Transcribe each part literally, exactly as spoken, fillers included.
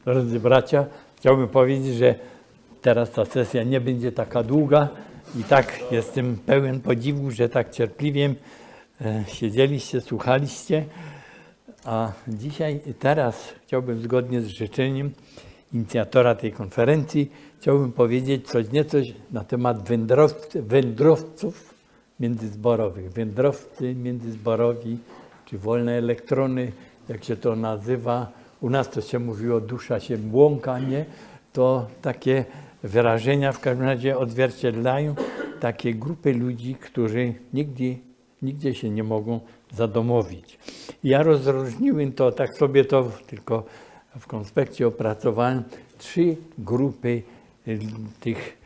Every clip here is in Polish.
Drodzy bracia, chciałbym powiedzieć, że teraz ta sesja nie będzie taka długa i tak jestem pełen podziwu, że tak cierpliwie siedzieliście, słuchaliście. A dzisiaj, teraz chciałbym zgodnie z życzeniem inicjatora tej konferencji, chciałbym powiedzieć coś nieco na temat wędrowcy, wędrowców międzyzborowych. Wędrowcy międzyzborowi, czy wolne elektrony, jak się to nazywa. U nas to się mówiło, dusza się błąka, nie? To takie wyrażenia w każdym razie odzwierciedlają takie grupy ludzi, którzy nigdzie, nigdzie się nie mogą zadomowić. Ja rozróżniłem to, tak sobie to tylko w konspekcie opracowałem, trzy grupy tych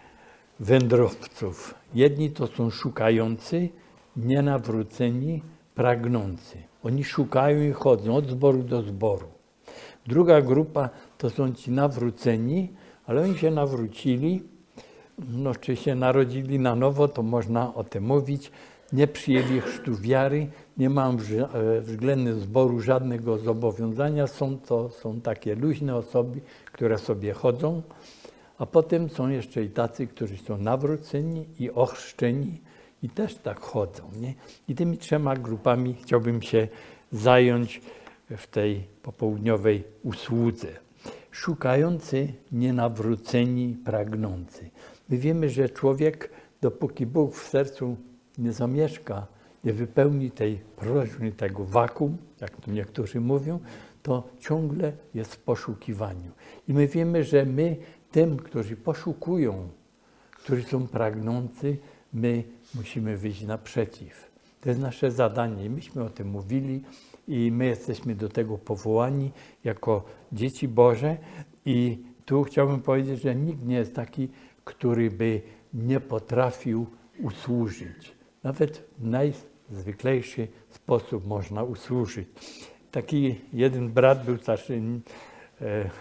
wędrowców. Jedni to są szukający, nienawróceni, pragnący. Oni szukają i chodzą od zboru do zboru. Druga grupa to są ci nawróceni, ale oni się nawrócili, no, czy się narodzili na nowo, to można o tym mówić. Nie przyjęli chrztu wiary, nie mają względem zboru żadnego zobowiązania. Są to są takie luźne osoby, które sobie chodzą, a potem są jeszcze i tacy, którzy są nawróceni i ochrzczeni i też tak chodzą. Nie? I tymi trzema grupami chciałbym się zająć w tej popołudniowej usłudze. Szukający, nienawróceni, pragnący. My wiemy, że człowiek, dopóki Bóg w sercu nie zamieszka, nie wypełni tej prośby, tego wakuum, jak to niektórzy mówią, to ciągle jest w poszukiwaniu. I my wiemy, że my tym, którzy poszukują, którzy są pragnący, my musimy wyjść naprzeciw. To jest nasze zadanie. Myśmy o tym mówili i my jesteśmy do tego powołani jako dzieci Boże. I tu chciałbym powiedzieć, że nikt nie jest taki, który by nie potrafił usłużyć. Nawet w najzwyklejszy sposób można usłużyć. Taki jeden brat był starszy e,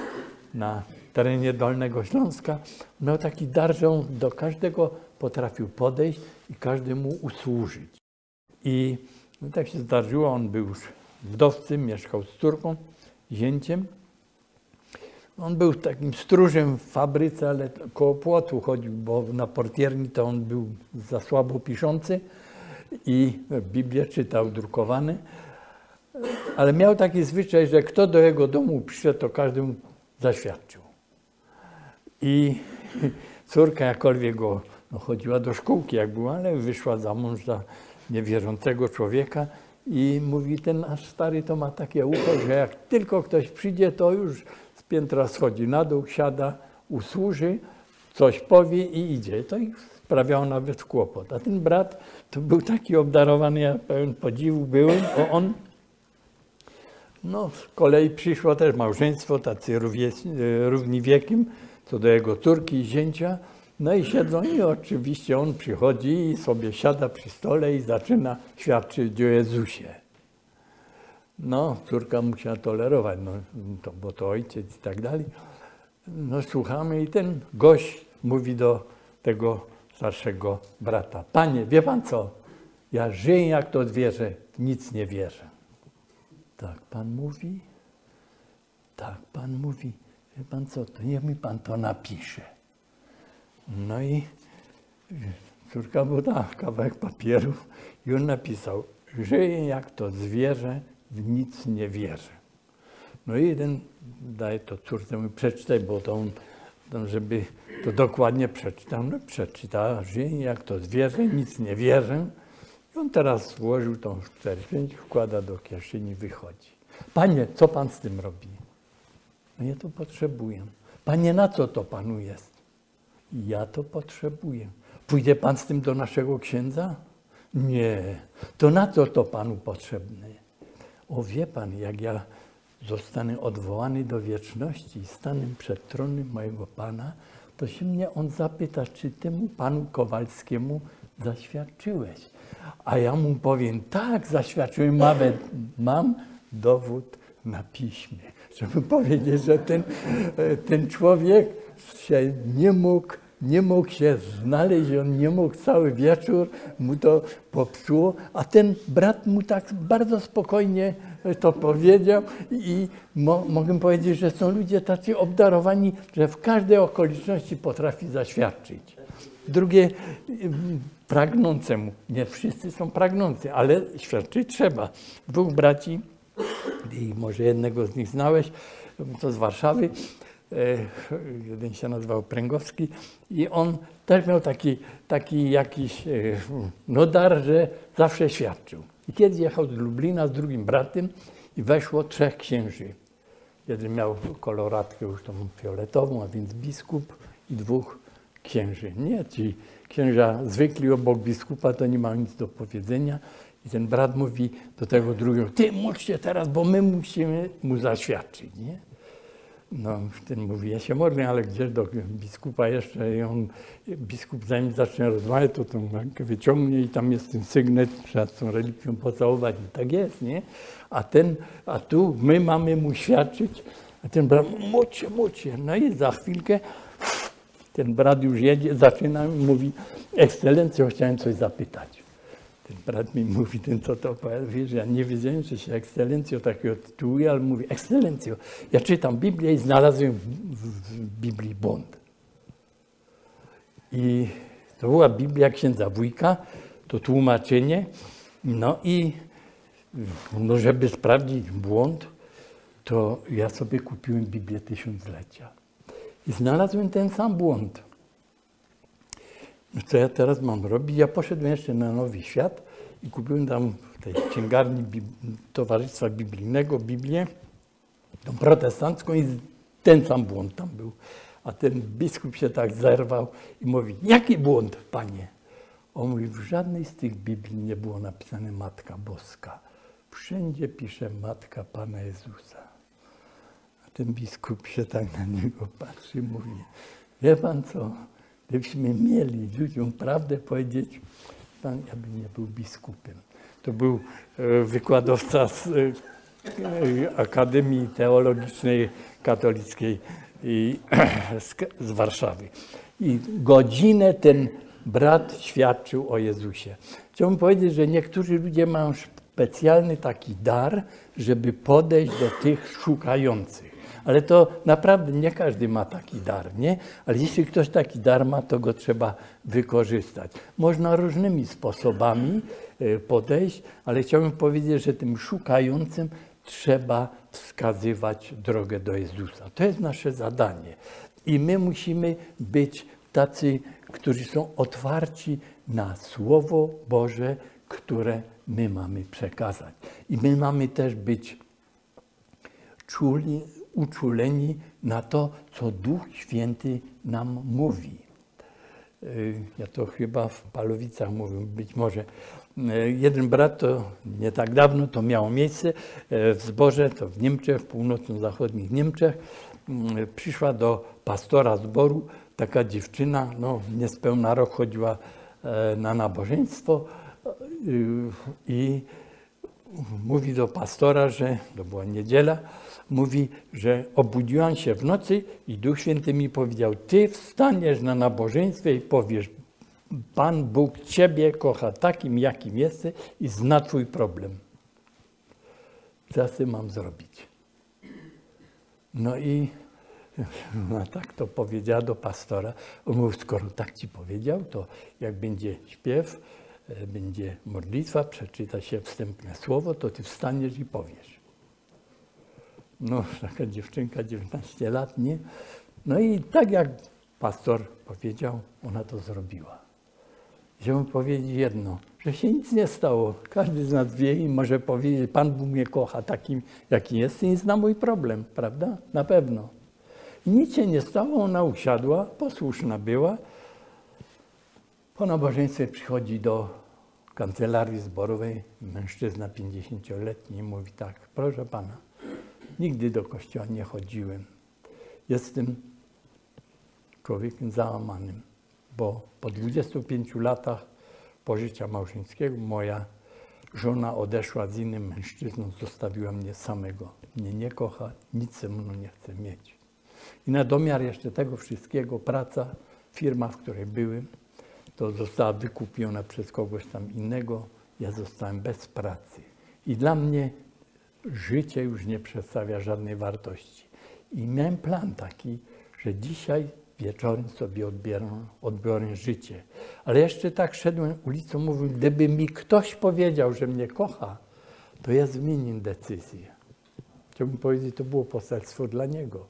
na terenie Dolnego Śląska. Miał taki dar, że on do każdego potrafił podejść i każdemu usłużyć. I no, tak się zdarzyło, on był już wdowcem, mieszkał z córką, zięciem. On był takim stróżem w fabryce, ale koło płotu chodził, bo na portierni to on był za słabo piszący i Biblię czytał drukowane. Ale miał taki zwyczaj, że kto do jego domu przyszedł, to każdy mu zaświadczył. I córka jakkolwiek go no, chodziła do szkółki, jak była, ale wyszła za mąż za niewierzącego człowieka i mówi, ten nasz stary to ma takie ucho, że jak tylko ktoś przyjdzie, to już z piętra schodzi na dół, siada, usłuży, coś powie i idzie. To ich sprawiało nawet kłopot. A ten brat to był taki obdarowany, ja pełen podziwu byłem, bo on, no z kolei przyszło też małżeństwo, tacy równi wiekiem, co do jego córki i zięcia. No i siedzą i oczywiście on przychodzi i sobie siada przy stole i zaczyna świadczyć o Jezusie. No, córka musiała tolerować, no, to, bo to ojciec i tak dalej. No słuchamy i ten gość mówi do tego starszego brata. Panie, wie pan co, ja żyję jak to zwierzę, w nic nie wierzę. Tak pan mówi? Tak pan mówi. Wie pan co, to niech mi pan to napisze. No i córka mu dała kawałek papieru i on napisał, żyję jak to zwierzę, w nic nie wierzę. No i jeden daje to córce, mówi, przeczytaj, bo to on, żeby to dokładnie przeczytał. No przeczytała, żyję jak to zwierzę, nic nie wierzę. I on teraz włożył tą cztery pięć, wkłada do kieszeni, wychodzi. Panie, co pan z tym robi? No ja to potrzebuję. Panie, na co to panu jest? Ja to potrzebuję. Pójdzie pan z tym do naszego księdza? Nie. To na co to panu potrzebne? O, wie pan, jak ja zostanę odwołany do wieczności i stanę przed tronem mojego Pana, to się mnie on zapyta, czy temu panu Kowalskiemu zaświadczyłeś? A ja mu powiem, tak, zaświadczyłem, nawet mam dowód na piśmie, żeby powiedzieć, że ten, ten człowiek się nie mógł nie mógł się znaleźć, on nie mógł cały wieczór, mu to popsuło, a ten brat mu tak bardzo spokojnie to powiedział i mo mogę powiedzieć, że są ludzie tacy obdarowani, że w każdej okoliczności potrafi zaświadczyć. Drugie, pragnącemu. Nie wszyscy są pragnący, ale świadczyć trzeba. Dwóch braci, i może jednego z nich znałeś, to z Warszawy, jeden się nazywał Pręgowski i on też miał taki, taki jakiś no dar, że zawsze świadczył. I kiedyś jechał z Lublina z drugim bratem i weszło trzech księży. Jeden miał koloratkę już tą fioletową, a więc biskup i dwóch księży. Nie, ci księża zwykli obok biskupa to nie mają nic do powiedzenia. I ten brat mówi do tego drugiego, ty módl się teraz, bo my musimy mu zaświadczyć, nie? No, ten mówi, ja się modlę, ale gdzieś do biskupa jeszcze i on, biskup zanim zacznie rozmawiać, to tą rękę wyciągnie i tam jest ten sygnet, trzeba z tą relikwią pocałować i tak jest, nie? A ten, a tu my mamy mu świadczyć, a ten brat, módl się, módl się. No i za chwilkę ten brat już jedzie, zaczyna, mówi, ekscelencjo, chciałem coś zapytać. Ten brat mi mówi, ten co to opowiada, wiesz, ja nie wiedziałem, że się ekscelencjo takiego tytułuje, ale mówi, ekscelencjo, ja czytam Biblię i znalazłem w, w, w Biblii błąd. I to była Biblia księdza Wójka, to tłumaczenie, no i no żeby sprawdzić błąd, to ja sobie kupiłem Biblię Tysiąclecia i znalazłem ten sam błąd. No co ja teraz mam robić? Ja poszedłem jeszcze na Nowy Świat i kupiłem tam w tej księgarni Bib Towarzystwa Biblijnego Biblię, tą protestancką i ten sam błąd tam był. A ten biskup się tak zerwał i mówi, jaki błąd, panie? On mówi, w żadnej z tych Biblii nie było napisane Matka Boska. Wszędzie pisze Matka Pana Jezusa. A ten biskup się tak na niego patrzy i mówi, wie pan co? Gdybyśmy mieli ludziom prawdę powiedzieć, pan ja bym nie był biskupem. To był wykładowca z Akademii Teologicznej Katolickiej z Warszawy. I godzinę ten brat świadczył o Jezusie. Chciałbym powiedzieć, że niektórzy ludzie mają specjalny taki dar, żeby podejść do tych szukających. Ale to naprawdę nie każdy ma taki dar, nie? Ale jeśli ktoś taki dar ma, to go trzeba wykorzystać. Można różnymi sposobami podejść, ale chciałbym powiedzieć, że tym szukającym trzeba wskazywać drogę do Jezusa. To jest nasze zadanie. I my musimy być tacy, którzy są otwarci na Słowo Boże, które my mamy przekazać. I my mamy też być czuli, uczuleni na to, co Duch Święty nam mówi. Ja to chyba w Palowicach mówię, być może. Jeden brat, to nie tak dawno, to miało miejsce w zborze, to w Niemczech, w północno-zachodnich Niemczech. Przyszła do pastora zboru taka dziewczyna, no niespełna rok chodziła na nabożeństwo i mówi do pastora, że to była niedziela, mówi, że obudziłam się w nocy i Duch Święty mi powiedział, ty wstaniesz na nabożeństwie i powiesz, Pan Bóg ciebie kocha takim, jakim jesteś i zna twój problem. Co ja z tym mam zrobić? No i no tak to powiedziała do pastora. On mówi, skoro tak ci powiedział, to jak będzie śpiew, będzie modlitwa, przeczyta się wstępne słowo, to ty wstaniesz i powiesz. No, taka dziewczynka, dziewiętnaście lat, nie? No i tak jak pastor powiedział, ona to zrobiła. Chciałbym powiedzieć jedno, że się nic nie stało. Każdy z nas wie i może powiedzieć, Pan Bóg mnie kocha takim, jaki jest i zna mój problem, prawda? Na pewno. I nic się nie stało, ona usiadła, posłuszna była. Po nabożeństwie przychodzi do kancelarii zborowej mężczyzna pięćdziesięcioletni i mówi tak, proszę pana, nigdy do kościoła nie chodziłem. Jestem człowiekiem załamanym, bo po dwudziestu pięciu latach pożycia małżeńskiego moja żona odeszła z innym mężczyzną, zostawiła mnie samego. Mnie nie kocha, nic ze mną nie chce mieć. I na domiar jeszcze tego wszystkiego praca, firma, w której byłem, to została wykupiona przez kogoś tam innego. Ja zostałem bez pracy. I dla mnie życie już nie przedstawia żadnej wartości. I miałem plan taki, że dzisiaj wieczorem sobie odbiorę, odbiorę życie. Ale jeszcze tak szedłem ulicą, mówił, gdyby mi ktoś powiedział, że mnie kocha, to ja zmienię decyzję. Chciałbym powiedzieć, to było poselstwo dla niego.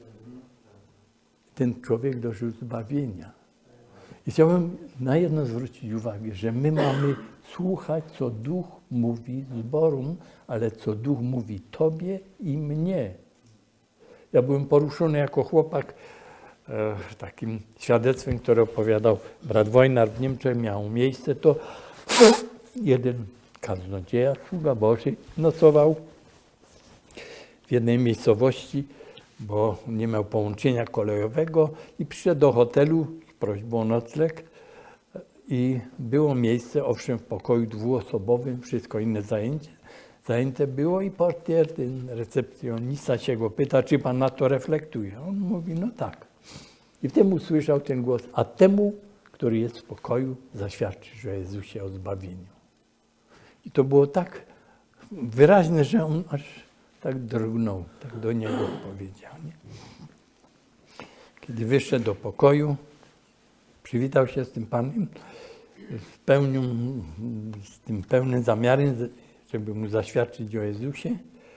Ten człowiek dożył zbawienia. I chciałbym na jedno zwrócić uwagę, że my mamy słuchać, co Duch mówi zborom, ale co Duch mówi tobie i mnie. Ja byłem poruszony jako chłopak e, takim świadectwem, które opowiadał brat Wojnar w Niemczech, miało miejsce, to jeden kaznodzieja, sługa Boży, nocował w jednej miejscowości, bo nie miał połączenia kolejowego i przyszedł do hotelu z prośbą o nocleg i było miejsce, owszem, w pokoju dwuosobowym, wszystko inne zajęcie, zajęte było i portier, ten recepcjonista się go pyta, czy pan na to reflektuje. On mówi, no tak. I wtedy usłyszał ten głos, a temu, który jest w pokoju, zaświadczysz o Jezusie, o zbawieniu. I to było tak wyraźne, że on aż tak drgnął, tak do niego powiedział. Nie? Kiedy wyszedł do pokoju, przywitał się z tym panem, z, pełnią, z tym pełnym zamiarem, żeby mu zaświadczyć o Jezusie.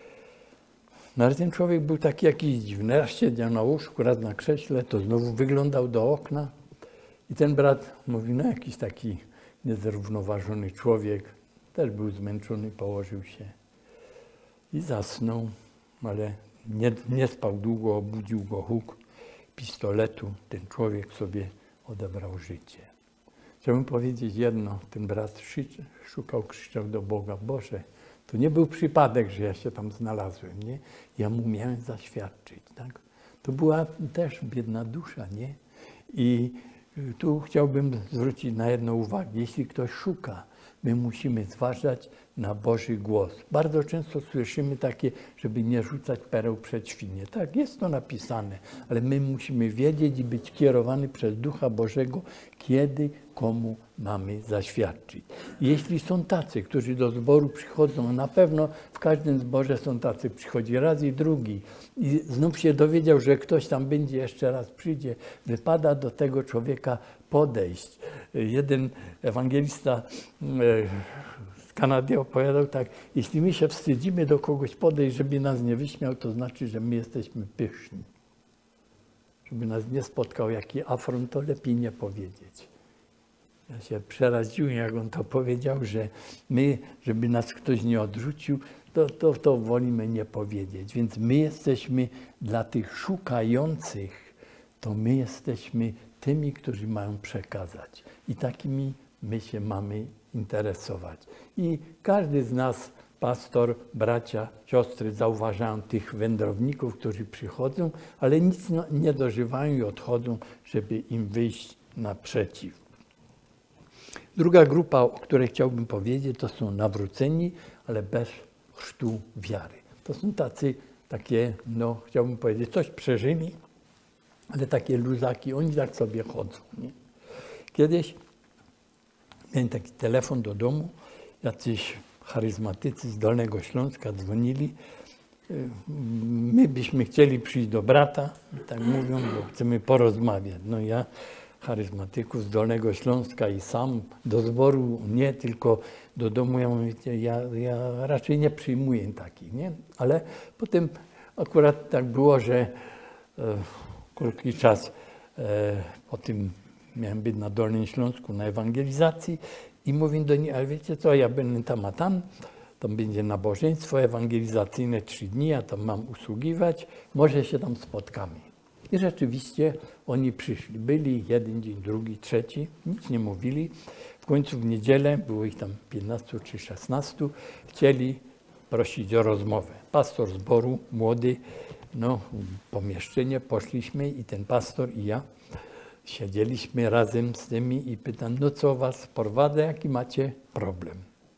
No ale ten człowiek był taki jakiś dziwny. Raz siedział na łóżku, raz na krześle, to znowu wyglądał do okna. I ten brat mówi, no jakiś taki niezrównoważony człowiek, też był zmęczony, położył się i zasnął, ale nie, nie spał długo, obudził go huk pistoletu. Ten człowiek sobie odebrał życie. Chciałbym powiedzieć jedno, ten brat szukał, krzyczał do Boga, Boże, to nie był przypadek, że ja się tam znalazłem, nie? Ja mu miałem zaświadczyć, tak? To była też biedna dusza, nie? I tu chciałbym zwrócić na jedną uwagę. Jeśli ktoś szuka, my musimy zważać na Boży głos. Bardzo często słyszymy takie, żeby nie rzucać pereł przed świnie. Tak, jest to napisane, ale my musimy wiedzieć i być kierowani przez Ducha Bożego, kiedy komu mamy zaświadczyć. Jeśli są tacy, którzy do zboru przychodzą, na pewno w każdym zborze są tacy, przychodzi raz i drugi i znów się dowiedział, że ktoś tam będzie, jeszcze raz przyjdzie, wypada do tego człowieka podejść. Jeden ewangelista z Kanady opowiadał tak, jeśli my się wstydzimy do kogoś podejść, żeby nas nie wyśmiał, to znaczy, że my jesteśmy pyszni. Żeby nas nie spotkał jaki afront, to lepiej nie powiedzieć. Ja się przeraziłem, jak on to powiedział, że my, żeby nas ktoś nie odrzucił, to, to, to wolimy nie powiedzieć. Więc my jesteśmy dla tych szukających, to my jesteśmy tymi, którzy mają przekazać. I takimi my się mamy interesować. I każdy z nas, pastor, bracia, siostry, zauważają tych wędrowników, którzy przychodzą, ale nic nie dożywają i odchodzą, żeby im wyjść naprzeciw. Druga grupa, o której chciałbym powiedzieć, to są nawróceni, ale bez chrztu wiary. To są tacy, takie, no chciałbym powiedzieć, coś przeżyli, ale takie luzaki, oni tak sobie chodzą. Nie? Kiedyś miałem taki telefon do domu, jacyś charyzmatycy z Dolnego Śląska dzwonili. My byśmy chcieli przyjść do brata, i tak mówią, bo chcemy porozmawiać. No ja, charyzmatyków z Dolnego Śląska i sam do zboru nie, tylko do domu, ja mówię, ja, ja raczej nie przyjmuję takich, nie? Ale potem akurat tak było, że e, krótki czas e, po tym miałem być na Dolnym Śląsku na ewangelizacji i mówię do niej, ale wiecie co, ja będę tam a tam, tam będzie nabożeństwo ewangelizacyjne trzy dni, ja tam mam usługiwać, może się tam spotkamy. I rzeczywiście oni przyszli, byli jeden dzień, drugi, trzeci, nic nie mówili. W końcu w niedzielę, było ich tam piętnastu czy szesnastu, chcieli prosić o rozmowę. Pastor zboru, młody, no pomieszczenie, poszliśmy i ten pastor i ja siedzieliśmy razem z tymi i pytam, no co was porwadza, jaki macie problem?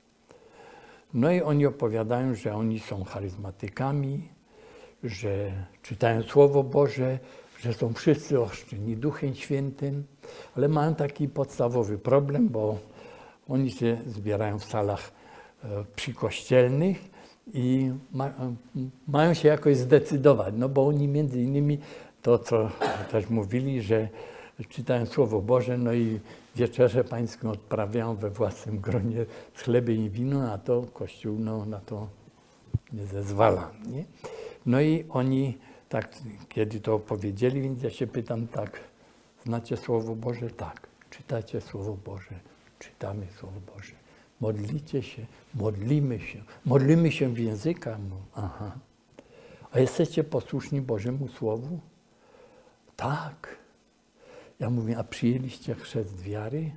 No i oni opowiadają, że oni są charyzmatykami, że czytają Słowo Boże, że są wszyscy ochrzczeni Duchem Świętym, ale mają taki podstawowy problem, bo oni się zbierają w salach przykościelnych i ma, mają się jakoś zdecydować, no bo oni między innymi to, co też mówili, że czytają Słowo Boże, no i wieczerzę pańską odprawiają we własnym gronie z chlebem i wino, a to Kościół no, na to nie zezwala. Nie? No i oni tak, kiedy to powiedzieli, więc ja się pytam tak, znacie Słowo Boże? Tak. Czytacie Słowo Boże? Czytamy Słowo Boże. Modlicie się? Modlimy się. Modlimy się w językach? Aha. A jesteście posłuszni Bożemu Słowu? Tak. Ja mówię, a przyjęliście chrzest wiary?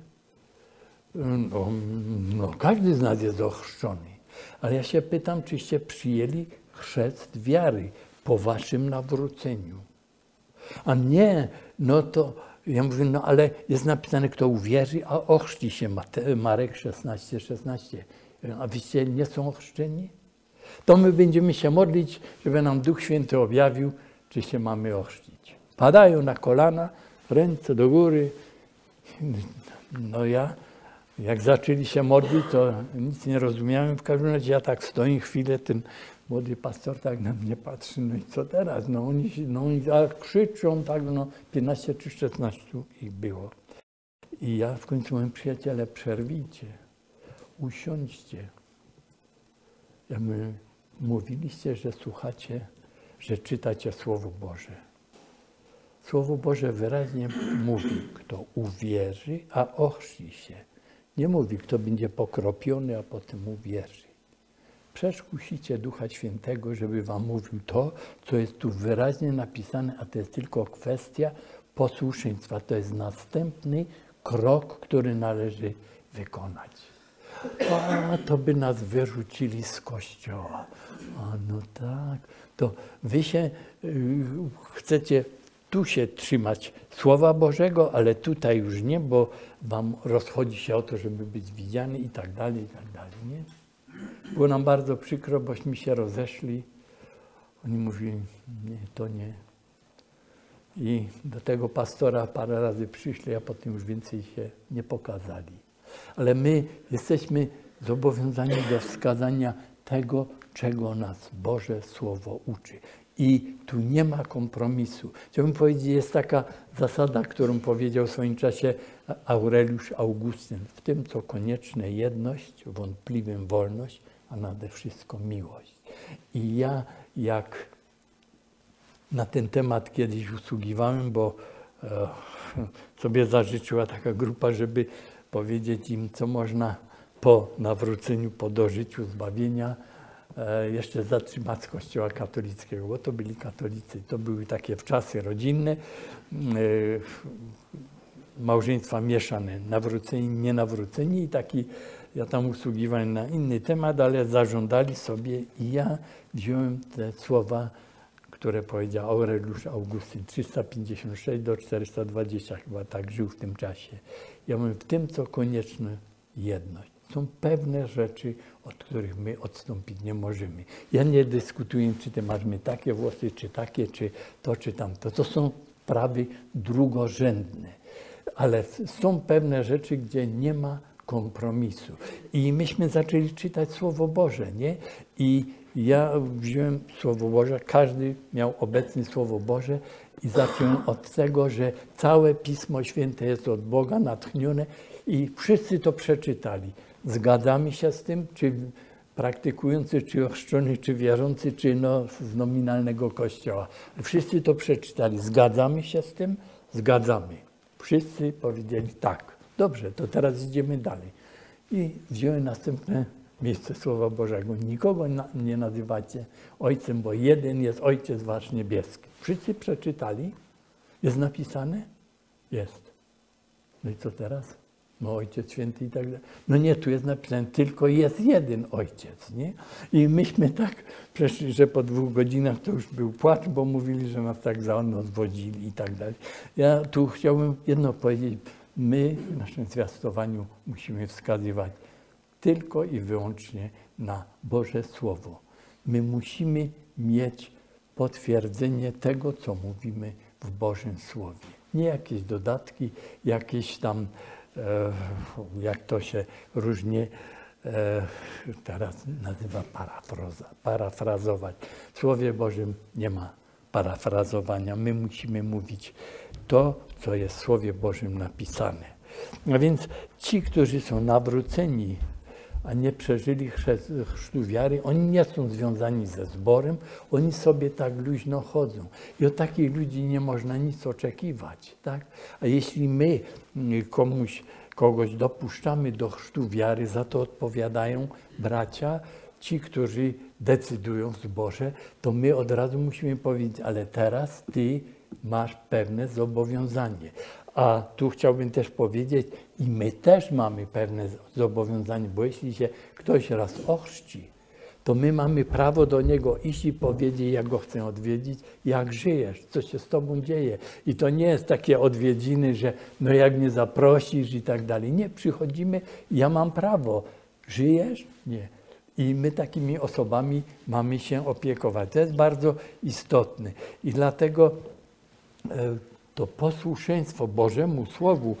No, no każdy z nas jest ochrzczony. Ale ja się pytam, czyście przyjęli chrzest wiary po waszym nawróceniu. A nie, no to ja mówię, no ale jest napisane, kto uwierzy, a ochrzci się. Marek szesnaście, szesnaście. A wyście nie są ochrzczeni? To my będziemy się modlić, żeby nam Duch Święty objawił, czy się mamy ochrzcić. Padają na kolana, ręce do góry. No ja, jak zaczęli się modlić, to nic nie rozumiałem. W każdym razie ja tak stoję chwilę, ten młody pastor tak na mnie patrzy, no i co teraz? No oni, no oni krzyczą, tak, no piętnaście czy szesnaście ich było. I ja w końcu mówię, przyjaciele, przerwijcie, usiądźcie. Ja mówię, mówiliście, że słuchacie, że czytacie Słowo Boże. Słowo Boże wyraźnie mówi, kto uwierzy, a ochrzci się. Nie mówi, kto będzie pokropiony, a potem uwierzy. Przecież kusicie Ducha Świętego, żeby wam mówił to, co jest tu wyraźnie napisane, a to jest tylko kwestia posłuszeństwa. To jest następny krok, który należy wykonać. A to by nas wyrzucili z kościoła. A no tak, to wy się y, chcecie tu się trzymać Słowa Bożego, ale tutaj już nie, bo wam rozchodzi się o to, żeby być widziany i tak dalej, i tak dalej, nie? Było nam bardzo przykro, bośmy się rozeszli. Oni mówili, nie, to nie. I do tego pastora parę razy przyszli, a potem już więcej się nie pokazali. Ale my jesteśmy zobowiązani do wskazania tego, czego nas Boże Słowo uczy. I tu nie ma kompromisu. Chciałbym powiedzieć, jest taka zasada, którą powiedział w swoim czasie Aureliusz Augustyn. W tym, co konieczne, jedność, wątpliwym wolność, a nade wszystko miłość. I ja, jak na ten temat kiedyś usługiwałem, bo e, sobie zażyczyła taka grupa, żeby powiedzieć im, co można po nawróceniu, po dożyciu zbawienia e, jeszcze zatrzymać z Kościoła katolickiego, bo to byli katolicy. To były takie wczasy rodzinne, e, małżeństwa mieszane, nawróceni, nienawróceni i taki, ja tam usługiwałem na inny temat, ale zażądali sobie i ja wziąłem te słowa, które powiedział Aureliusz Augustyn, trzysta pięćdziesiąt sześć do czterysta dwadzieścia, chyba tak żył w tym czasie. Ja mówię, w tym, co konieczne, jedność. Są pewne rzeczy, od których my odstąpić nie możemy. Ja nie dyskutuję, czy ty masz my takie włosy, czy takie, czy to, czy tamto. To są sprawy drugorzędne. Ale są pewne rzeczy, gdzie nie ma kompromisu. I myśmy zaczęli czytać Słowo Boże, nie? I ja wziąłem Słowo Boże, każdy miał obecnie Słowo Boże i zacząłem od tego, że całe Pismo Święte jest od Boga natchnione i wszyscy to przeczytali. Zgadzamy się z tym, czy praktykujący, czy ochrzczony, czy wierzący, czy no z nominalnego kościoła. Wszyscy to przeczytali. Zgadzamy się z tym? Zgadzamy. Wszyscy powiedzieli tak. Dobrze, to teraz idziemy dalej. I wziąłem następne miejsce Słowa Bożego. Nikogo na, nie nazywacie Ojcem, bo jeden jest Ojciec Wasz Niebieski. Wszyscy przeczytali? Jest napisane? Jest. No i co teraz? No Ojciec Święty i tak dalej. No nie, tu jest napisane, tylko jest jeden Ojciec, nie? I myśmy tak przeszli, że po dwóch godzinach to już był płacz, bo mówili, że nas tak za nos wodzili i tak dalej. Ja tu chciałbym jedno powiedzieć. My w naszym zwiastowaniu musimy wskazywać tylko i wyłącznie na Boże Słowo. My musimy mieć potwierdzenie tego, co mówimy w Bożym Słowie. Nie jakieś dodatki, jakieś tam, e, jak to się różnie e, teraz nazywa parafraza, parafrazować. W Słowie Bożym nie ma parafrazowania. My musimy mówić to, co jest w Słowie Bożym napisane. A więc ci, którzy są nawróceni, a nie przeżyli chrztu wiary, oni nie są związani ze zborem, oni sobie tak luźno chodzą. I od takich ludzi nie można nic oczekiwać. Tak? A jeśli my komuś, kogoś dopuszczamy do chrztu wiary, za to odpowiadają bracia, ci, którzy decydują w zborze, to my od razu musimy powiedzieć, ale teraz ty masz pewne zobowiązanie. A tu chciałbym też powiedzieć, i my też mamy pewne zobowiązanie, bo jeśli się ktoś raz ochrzci, to my mamy prawo do niego iść i powiedzieć, jak go chcę odwiedzić, jak żyjesz, co się z tobą dzieje. I to nie jest takie odwiedziny, że no jak mnie zaprosisz i tak dalej. Nie, przychodzimy, ja mam prawo. Żyjesz? Nie. I my takimi osobami mamy się opiekować. To jest bardzo istotne. I dlatego e, to posłuszeństwo Bożemu Słowu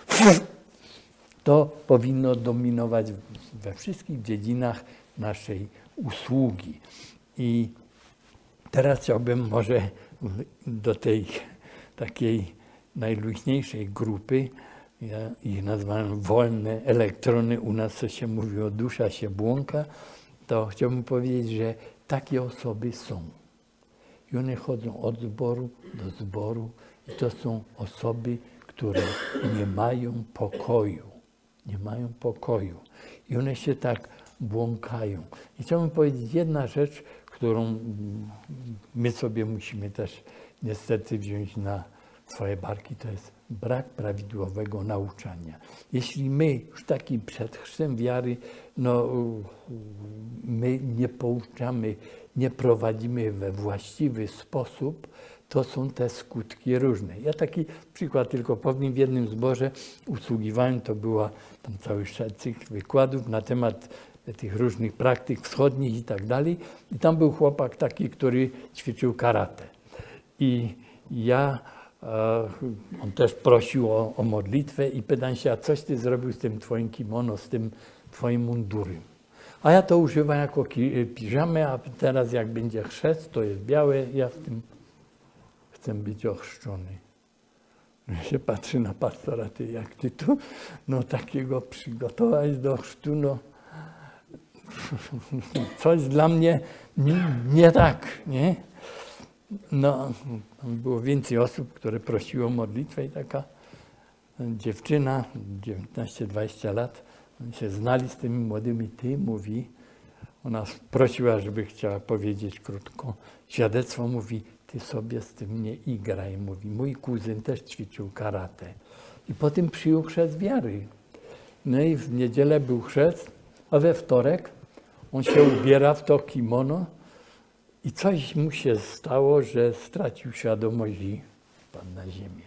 to powinno dominować we wszystkich dziedzinach naszej usługi. I teraz chciałbym może do tej takiej najluźniejszej grupy, ja ich nazwałem wolne elektrony, u nas co się mówi o dusza się błąka, to chciałbym powiedzieć, że takie osoby są. I one chodzą od zboru do zboru i to są osoby, które nie mają pokoju. Nie mają pokoju. I one się tak błąkają. I chciałbym powiedzieć jedna rzecz, którą my sobie musimy też niestety wziąć na swoje barki, to jest brak prawidłowego nauczania. Jeśli my już taki przed chrztem wiary, no my nie pouczamy, nie prowadzimy we właściwy sposób, to są te skutki różne. Ja taki przykład tylko powiem, w jednym zborze usługiwałem, to była tam cały cykl wykładów na temat tych różnych praktyk wschodnich i tak dalej. I tam był chłopak taki, który ćwiczył karate. I ja, on też prosił o, o modlitwę i pytam się, a coś ty zrobił z tym twoim kimono, z tym twoim mundurem? A ja to używam jako piżamę, a teraz jak będzie chrzest, to jest białe, ja w tym chcę być ochrzczony. Ja się patrzy na pastora, ty jak ty tu no takiego przygotowałeś do chrztu, no coś dla mnie nie, nie tak, nie? No, tam było więcej osób, które prosiły o modlitwę i taka dziewczyna, dziewiętnaście dwadzieścia lat, oni się znali z tymi młodymi, ty mówi, ona prosiła, żeby chciała powiedzieć krótko, świadectwo mówi, ty sobie z tym nie igraj, mówi, mój kuzyn też ćwiczył karate i potem przyjął chrzest wiary. No i w niedzielę był chrzest, a we wtorek on się ubiera w to kimono i coś mu się stało, że stracił świadomość i padł na ziemię.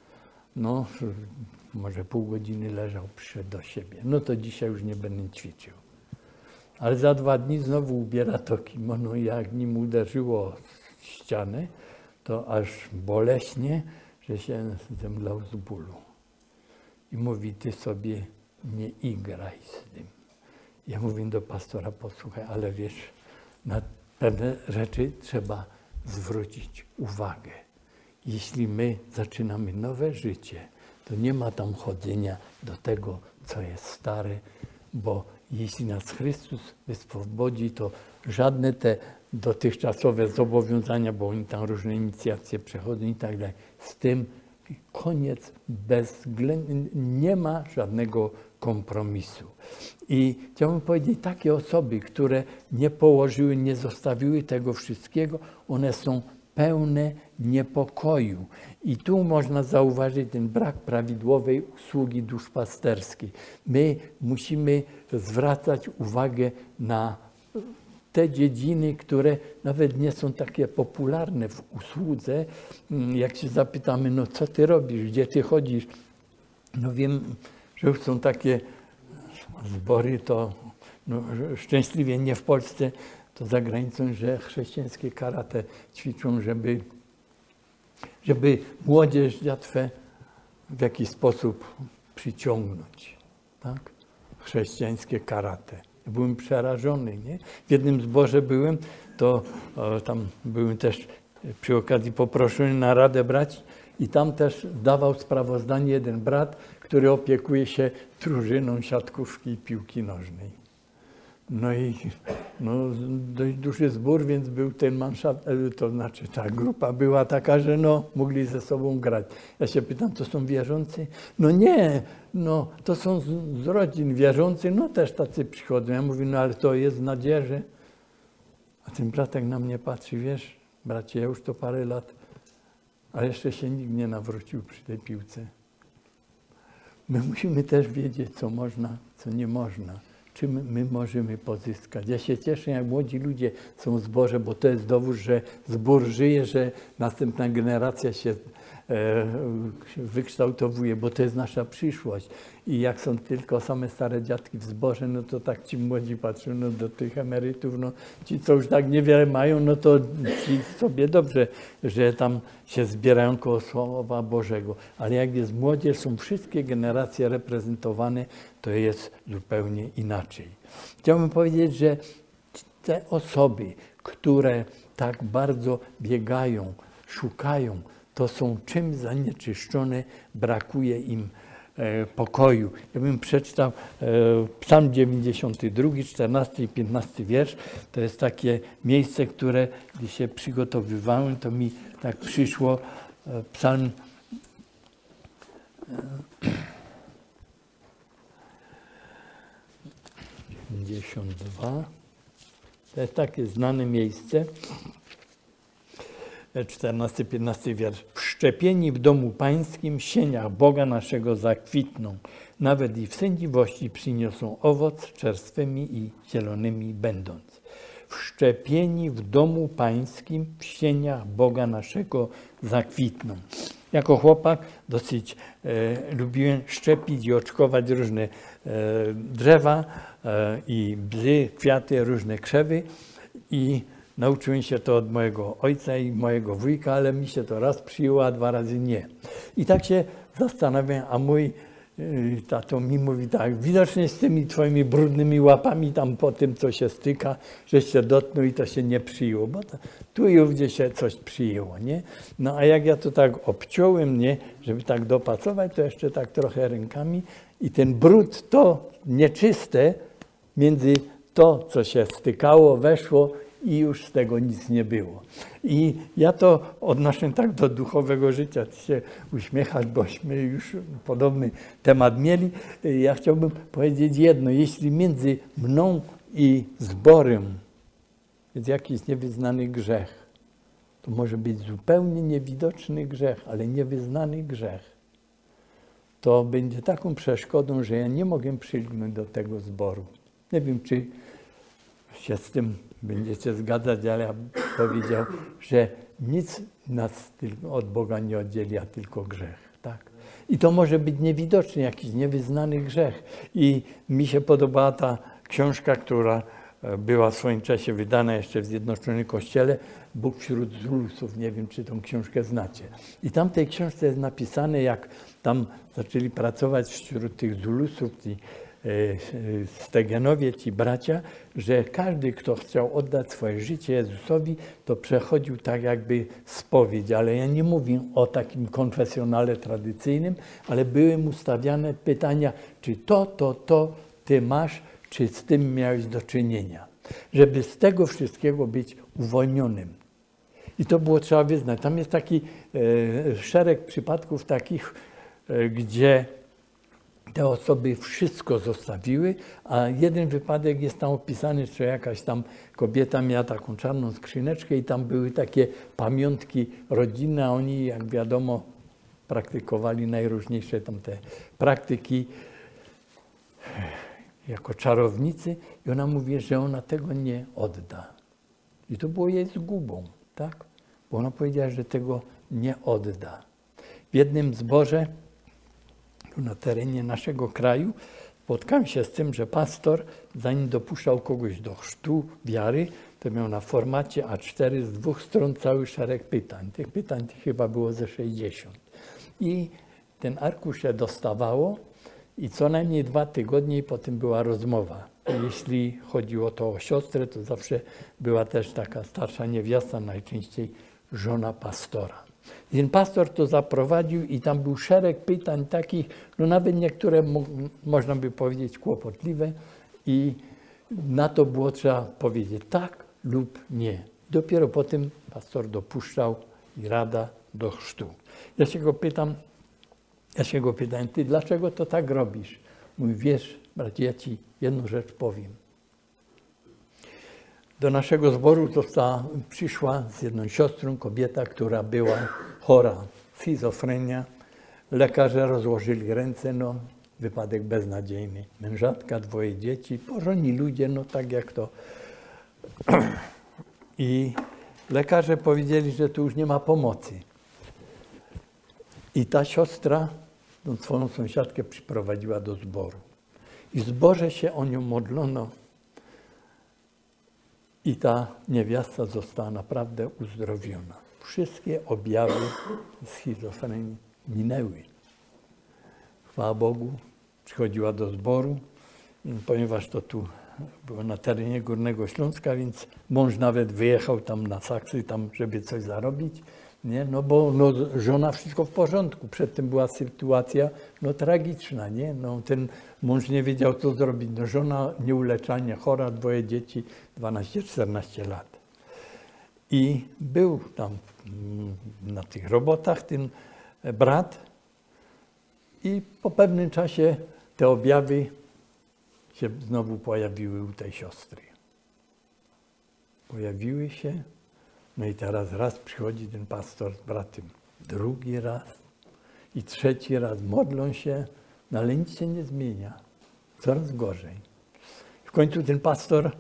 No, może pół godziny leżał, przyszedł do siebie. No to dzisiaj już nie będę ćwiczył. Ale za dwa dni znowu ubiera to kimono i jak nim uderzyło w ścianę, to aż boleśnie, że się zemdlał z bólu. I mówi, ty sobie nie igraj z tym. Ja mówię do pastora, posłuchaj, ale wiesz, na pewne rzeczy trzeba zwrócić uwagę. Jeśli my zaczynamy nowe życie, to nie ma tam chodzenia do tego, co jest stare, bo jeśli nas Chrystus wyswobodzi, to żadne te dotychczasowe zobowiązania, bo oni tam różne inicjacje przechodzą i tak dalej, z tym koniec bezwzględny, nie ma żadnego kompromisu. I chciałbym powiedzieć, takie osoby, które nie położyły, nie zostawiły tego wszystkiego, one są pełne niepokoju. I tu można zauważyć ten brak prawidłowej usługi duszpasterskiej. My musimy zwracać uwagę na te dziedziny, które nawet nie są takie popularne w usłudze. Jak się zapytamy, no co ty robisz, gdzie ty chodzisz? No wiem, że już są takie zbory, to no, szczęśliwie nie w Polsce, to za granicą, że chrześcijańskie karate ćwiczą, żeby żeby młodzież dziatwę w jakiś sposób przyciągnąć, tak? Chrześcijańskie karate. Byłem przerażony, nie? W jednym zborze byłem, to o, tam byłem też przy okazji poproszony na radę braci i tam też dawał sprawozdanie jeden brat, który opiekuje się drużyną siatkówki i piłki nożnej. No i no, dość duży zbór, więc był ten manszat, to znaczy ta grupa była taka, że no, mogli ze sobą grać. Ja się pytam, to są wierzący? No nie, no to są z, z rodzin wierzący, no też tacy przychodzą. Ja mówię, no ale to jest w nadzieży. A ten bratek na mnie patrzy, wiesz, bracie, ja już to parę lat, ale jeszcze się nikt nie nawrócił przy tej piłce. My musimy też wiedzieć, co można, co nie można. Czym my możemy pozyskać. Ja się cieszę, jak młodzi ludzie są w zborze, bo to jest dowód, że zbór żyje, że następna generacja się e, wykształtowuje, bo to jest nasza przyszłość. I jak są tylko same stare dziadki w zborze, no to tak ci młodzi patrzą no, do tych emerytów, no ci, co już tak niewiele mają, no to ci sobie dobrze, że tam się zbierają koło Słowa Bożego. Ale jak jest młodzież, są wszystkie generacje reprezentowane, to jest zupełnie inaczej. Chciałbym powiedzieć, że te osoby, które tak bardzo biegają, szukają, to są czymś zanieczyszczone, brakuje im e, pokoju. Ja bym przeczytał e, Psalm dziewięćdziesiąty drugi, czternasty i piętnasty wiersz. To jest takie miejsce, które gdy się przygotowywałem, to mi tak przyszło. E, Psalm e, pięćdziesiąt dwa. To jest takie znane miejsce. czternasty piętnasty wiersz. Wszczepieni w domu pańskim, w sieniach Boga naszego zakwitną. Nawet i w sędziwości przyniosą owoc, czerstwymi i zielonymi będąc. Wszczepieni w domu pańskim, w sieniach Boga naszego zakwitną. Jako chłopak dosyć e, lubiłem szczepić i oczkować różne e, drzewa e, i bzy, kwiaty, różne krzewy i nauczyłem się to od mojego ojca i mojego wujka, ale mi się to raz przyjęło, a dwa razy nie. I tak się zastanawiam, a mój y, tato mi mówi tak, widocznie z tymi twoimi brudnymi łapami tam po tym, co się styka, żeś się dotknął i to się nie przyjęło, bo to, tu i ówdzie się coś przyjęło, nie? No a jak ja to tak obciąłem, nie, żeby tak dopasować, to jeszcze tak trochę rękami i ten brud, to nieczyste między to, co się stykało, weszło, i już z tego nic nie było. I ja to odnoszę tak do duchowego życia. Ty się uśmiechasz, bośmy już podobny temat mieli. Ja chciałbym powiedzieć jedno. Jeśli między mną i zborem jest jakiś niewyznany grzech, to może być zupełnie niewidoczny grzech, ale niewyznany grzech, to będzie taką przeszkodą, że ja nie mogę przylgnąć do tego zboru. Nie wiem, czy się z tym będziecie zgadzać, ale ja bym powiedział, że nic nas od Boga nie oddzieli, a tylko grzech. Tak? I to może być niewidoczny, jakiś niewyznany grzech. I mi się podobała ta książka, która była w swoim czasie wydana jeszcze w Zjednoczonym Kościele, Bóg wśród Zulusów. Nie wiem, czy tą książkę znacie. I tam w tej książce jest napisane, jak tam zaczęli pracować wśród tych Zulusów, ci Stegenowie, ci bracia, że każdy, kto chciał oddać swoje życie Jezusowi, to przechodził tak jakby spowiedź. Ale ja nie mówię o takim konfesjonale tradycyjnym, ale były mu stawiane pytania, czy to, to, to ty masz, czy z tym miałeś do czynienia. Żeby z tego wszystkiego być uwolnionym. I to było trzeba wyznać. Tam jest taki e, szereg przypadków takich, e, gdzie te osoby wszystko zostawiły, a jeden wypadek jest tam opisany, że jakaś tam kobieta miała taką czarną skrzyneczkę i tam były takie pamiątki rodzinne, a oni, jak wiadomo, praktykowali najróżniejsze tam te praktyki jako czarownicy i ona mówi, że ona tego nie odda. I to było jej zgubą, tak? Bo ona powiedziała, że tego nie odda. W jednym zborze na terenie naszego kraju spotkałem się z tym, że pastor, zanim dopuszczał kogoś do chrztu wiary, to miał na formacie A cztery z dwóch stron cały szereg pytań. Tych pytań chyba było ze sześćdziesiąt. I ten arkusz się dostawało i co najmniej dwa tygodnie i potem była rozmowa. Jeśli chodziło to o siostrę, to zawsze była też taka starsza niewiasta, najczęściej żona pastora. I ten pastor to zaprowadził i tam był szereg pytań takich, no nawet niektóre mo można by powiedzieć kłopotliwe i na to było trzeba powiedzieć tak lub nie. Dopiero potem pastor dopuszczał i rada do chrztu. Ja się go pytam, ja się go pytam, ty dlaczego to tak robisz? Mówi, wiesz, bracie, ja ci jedną rzecz powiem. Do naszego zboru została, przyszła z jedną siostrą kobieta, która była chora, schizofrenia. Lekarze rozłożyli ręce, no wypadek beznadziejny. Mężatka, dwoje dzieci, porządni ludzie, no tak jak to. I lekarze powiedzieli, że tu już nie ma pomocy. I ta siostra tą swoją sąsiadkę przyprowadziła do zboru. I w zborze się o nią modlono. I ta niewiasta została naprawdę uzdrowiona. Wszystkie objawy schizofrenii minęły. Chwała Bogu, przychodziła do zboru, i ponieważ to tu było na terenie Górnego Śląska, więc mąż nawet wyjechał tam na Saksy, tam, żeby coś zarobić. Nie? No bo no, żona wszystko w porządku. Przedtem była sytuacja no, tragiczna. Nie? No, ten mąż nie wiedział, co zrobić. No, żona nieuleczalnie chora, dwoje dzieci, dwanaście czternaście lat. I był tam na tych robotach ten brat i po pewnym czasie te objawy się znowu pojawiły u tej siostry. Pojawiły się. No i teraz raz przychodzi ten pastor z bratem, drugi raz i trzeci raz modlą się, no ale nic się nie zmienia, coraz gorzej. W końcu ten pastor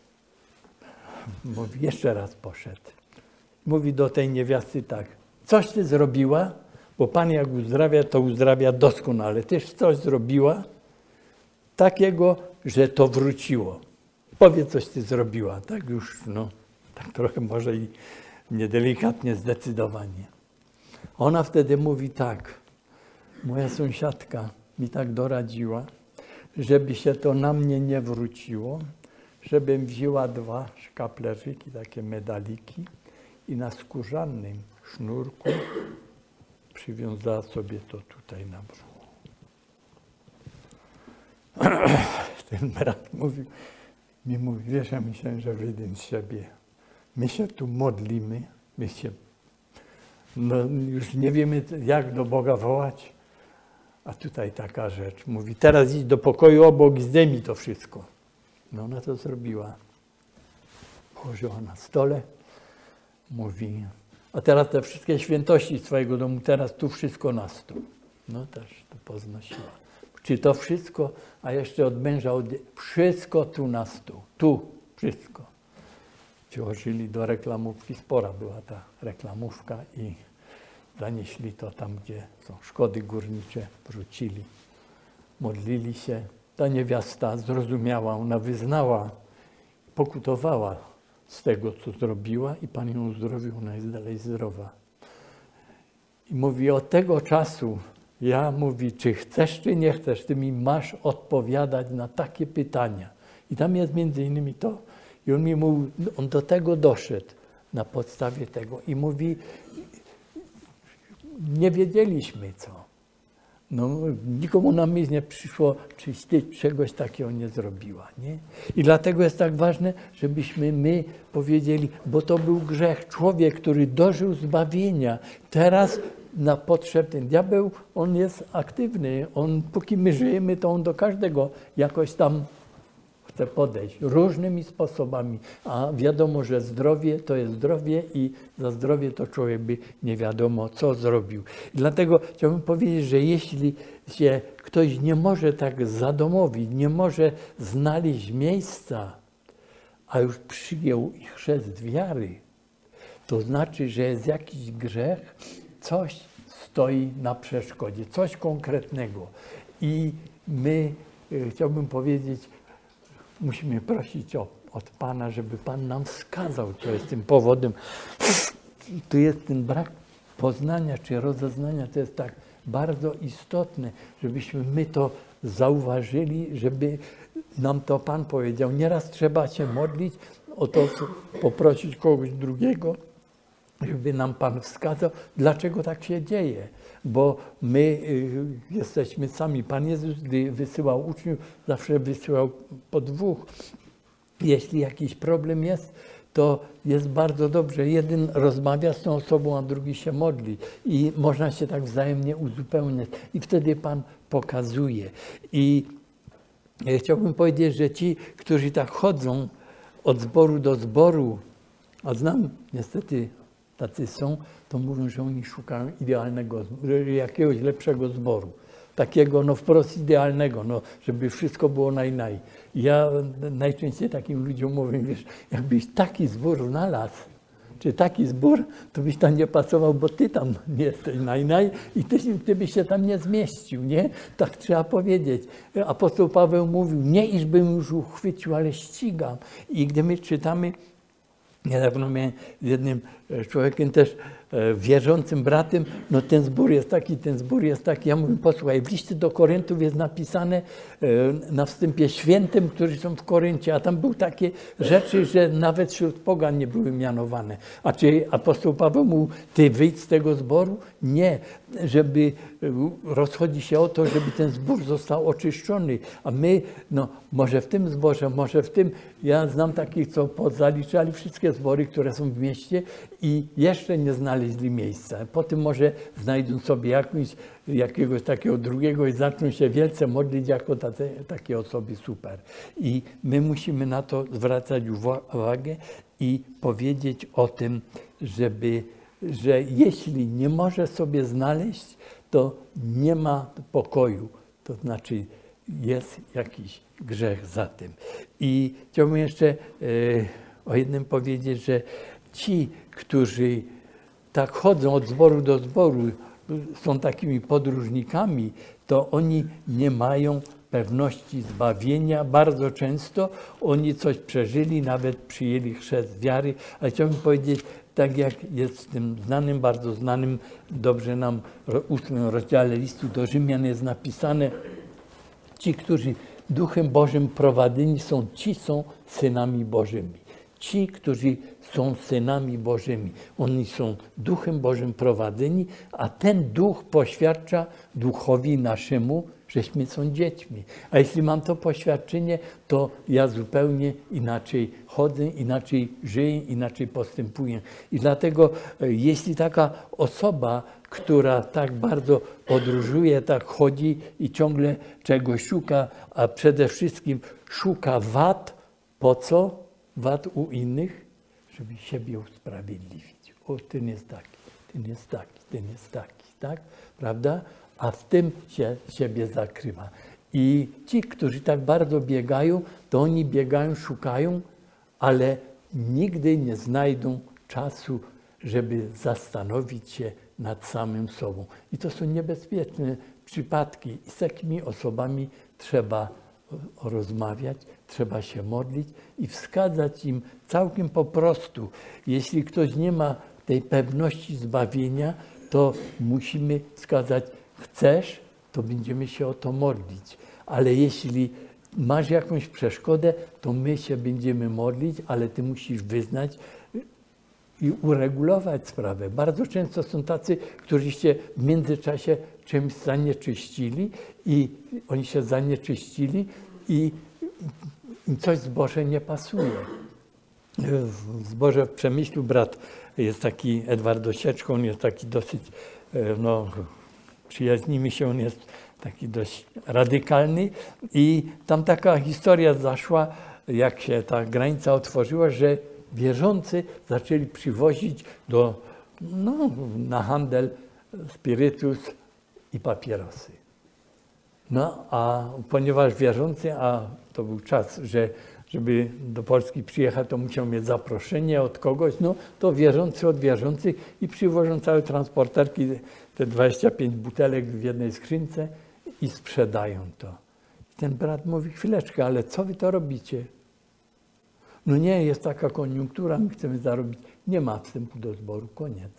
mówi, jeszcze raz poszedł. Mówi do tej niewiasty tak, coś ty zrobiła, bo Pan jak uzdrawia, to uzdrawia doskonale. Tyś coś zrobiła takiego, że to wróciło. Powiedz, coś ty zrobiła, tak już, no. Tak trochę może i niedelikatnie, zdecydowanie. Ona wtedy mówi tak, moja sąsiadka mi tak doradziła, żeby się to na mnie nie wróciło, żebym wzięła dwa szkaplerzyki, takie medaliki i na skórzanym sznurku przywiązała sobie to tutaj na brzuchu. Ten brat mówił, mi mówi, wiesz, ja myślałem, że wyjdę z siebie. My się tu modlimy, my się, no już nie wiemy, jak do Boga wołać, a tutaj taka rzecz. Mówi, teraz idź do pokoju obok i zdejmij to wszystko. No ona to zrobiła. Położyła na stole, mówi, a teraz te wszystkie świętości swojego domu, teraz tu wszystko na stół. No też to poznosiła. Czy to wszystko, a jeszcze od męża, od... wszystko tu na stół, tu wszystko. Przyłożyli do reklamówki, spora była ta reklamówka i zanieśli to tam, gdzie są szkody górnicze, wrócili, modlili się. Ta niewiasta zrozumiała, ona wyznała, pokutowała z tego, co zrobiła i Pan ją uzdrowił, ona jest dalej zdrowa. I mówi, od tego czasu ja mówi, czy chcesz, czy nie chcesz, ty mi masz odpowiadać na takie pytania. I tam jest między innymi to. I on mi mówił, on do tego doszedł na podstawie tego i mówi, nie wiedzieliśmy co. No, nikomu na myśl nie przyszło, czy ty czegoś takiego nie zrobiła. Nie? I dlatego jest tak ważne, żebyśmy my powiedzieli, bo to był grzech. Człowiek, który dożył zbawienia, teraz na potrzeb ten diabeł, on jest aktywny. On, póki my żyjemy, to on do każdego jakoś tam chce podejść różnymi sposobami, a wiadomo, że zdrowie to jest zdrowie i za zdrowie to człowiek by nie wiadomo co zrobił. I dlatego chciałbym powiedzieć, że jeśli się ktoś nie może tak zadomowić, nie może znaleźć miejsca, a już przyjął chrzest wiary, to znaczy, że jest jakiś grzech, coś stoi na przeszkodzie, coś konkretnego. I my, chciałbym powiedzieć, musimy prosić o od Pana, żeby Pan nam wskazał, co jest tym powodem. Tu jest ten brak poznania czy rozeznania, to jest tak bardzo istotne, żebyśmy my to zauważyli, żeby nam to Pan powiedział. Nieraz trzeba się modlić o to, poprosić kogoś drugiego, żeby nam Pan wskazał, dlaczego tak się dzieje. Bo my y, jesteśmy sami. Pan Jezus, gdy wysyłał uczniów, zawsze wysyłał po dwóch. Jeśli jakiś problem jest, to jest bardzo dobrze. Jeden rozmawia z tą osobą, a drugi się modli. I można się tak wzajemnie uzupełniać. I wtedy Pan pokazuje. I ja chciałbym powiedzieć, że ci, którzy tak chodzą od zboru do zboru, a znam niestety tacy są, to mówią, że oni szukają idealnego, jakiegoś lepszego zboru. Takiego no wprost idealnego, no, żeby wszystko było naj, naj. Ja najczęściej takim ludziom mówię, wiesz, jakbyś taki zbór znalazł, czy taki zbór, to byś tam nie pasował, bo ty tam nie jesteś naj, naj i ty, ty byś się tam nie zmieścił, nie? Tak trzeba powiedzieć. Apostoł Paweł mówił, nie iżbym już uchwycił, ale ścigam. I gdy my czytamy, niedawno miałem z jednym człowiekiem też wierzącym bratem, no ten zbór jest taki, ten zbór jest taki. Ja mówię, posłuchaj, w liście do Koryntów jest napisane na wstępie świętym, którzy są w Koryncie, a tam były takie rzeczy, że nawet wśród pogan nie były mianowane. A czy apostoł Paweł mówił, ty wyjdź z tego zboru? Nie, żeby rozchodzi się o to, żeby ten zbór został oczyszczony. A my, no może w tym zborze, może w tym, ja znam takich, co pozaliczali wszystkie zbory, które są w mieście i jeszcze nie znaleźli miejsca. Potem może znajdą sobie jakąś, jakiegoś takiego drugiego i zaczną się wielce modlić jako tacy, takie osoby super. I my musimy na to zwracać uwagę i powiedzieć o tym, żeby, że jeśli nie może sobie znaleźć, to nie ma pokoju. To znaczy jest jakiś grzech za tym. I chciałbym jeszcze e, o jednym powiedzieć, że ci, którzy tak chodzą od zboru do zboru, są takimi podróżnikami, to oni nie mają pewności zbawienia. Bardzo często oni coś przeżyli, nawet przyjęli chrzest wiary, ale chciałbym powiedzieć, tak jak jest w tym znanym, bardzo znanym, dobrze nam w ósmym rozdziale listu do Rzymian jest napisane, ci, którzy Duchem Bożym prowadzeni są, ci są synami Bożymi. Ci, którzy są synami Bożymi, oni są Duchem Bożym prowadzeni, a ten Duch poświadcza Duchowi naszemu, żeśmy są dziećmi. A jeśli mam to poświadczenie, to ja zupełnie inaczej chodzę, inaczej żyję, inaczej postępuję. I dlatego jeśli taka osoba, która tak bardzo podróżuje, tak chodzi i ciągle czegoś szuka, a przede wszystkim szuka wad, po co? Wad u innych, żeby siebie usprawiedliwić. O, ten jest taki, ten jest taki, ten jest taki, tak? Prawda? A w tym się siebie zakrywa. I ci, którzy tak bardzo biegają, to oni biegają, szukają, ale nigdy nie znajdą czasu, żeby zastanowić się nad samym sobą. I to są niebezpieczne przypadki. I z takimi osobami trzeba rozmawiać, trzeba się modlić i wskazać im całkiem po prostu. Jeśli ktoś nie ma tej pewności zbawienia, to musimy wskazać, chcesz, to będziemy się o to modlić. Ale jeśli masz jakąś przeszkodę, to my się będziemy modlić, ale ty musisz wyznać i uregulować sprawę. Bardzo często są tacy, którzy się w międzyczasie czymś zanieczyścili i oni się zanieczyścili i im coś w zborze nie pasuje. W zborze w Przemyślu brat jest taki Edward Osieczko, on jest taki dosyć, no przyjaźnimy się, on jest taki dość radykalny i tam taka historia zaszła, jak się ta granica otworzyła, że wierzący zaczęli przywozić do, no, na handel spirytus i papierosy. No a ponieważ wierzący, a to był czas, że żeby do Polski przyjechać, to musiał mieć zaproszenie od kogoś, no to wierzący od wierzących i przywożą całe transporterki, te dwadzieścia pięć butelek w jednej skrzynce i sprzedają to. I ten brat mówi, chwileczkę, ale co wy to robicie? No nie, jest taka koniunktura, my chcemy zarobić. Nie ma wstępu do zboru, koniec.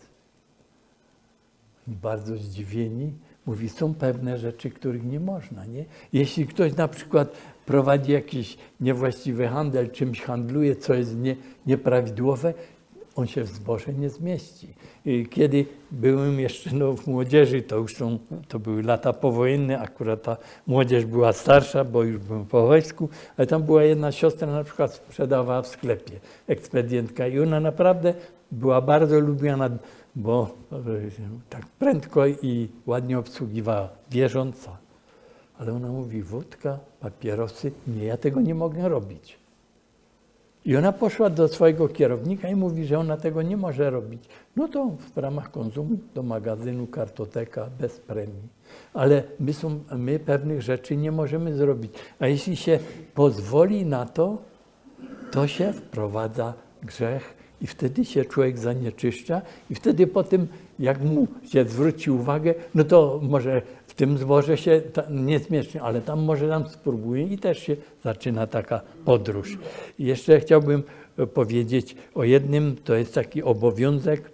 I bardzo zdziwieni, mówi, są pewne rzeczy, których nie można, nie? Jeśli ktoś na przykład prowadzi jakiś niewłaściwy handel, czymś handluje, co jest nie, nieprawidłowe, on się w zborze nie zmieści. I kiedy byłem jeszcze no, w młodzieży, to już są, to były lata powojenne, akurat ta młodzież była starsza, bo już byłem po wojsku, ale tam była jedna siostra, na przykład sprzedawała w sklepie, ekspedientka, i ona naprawdę była bardzo lubiana, bo tak prędko i ładnie obsługiwała, wierząca. Ale ona mówi, wódka, papierosy, nie, ja tego nie mogę robić. I ona poszła do swojego kierownika i mówi, że ona tego nie może robić. No to w ramach konsumu do magazynu, kartoteka, bez premii. Ale my, są, my pewnych rzeczy nie możemy zrobić. A jeśli się pozwoli na to, to się wprowadza grzech i wtedy się człowiek zanieczyszcza i wtedy po tym, jak mu się zwróci uwagę, no to może w tym zborze się nie zmieści, ale tam może tam spróbuje i też się zaczyna taka podróż. I jeszcze chciałbym powiedzieć o jednym, to jest taki obowiązek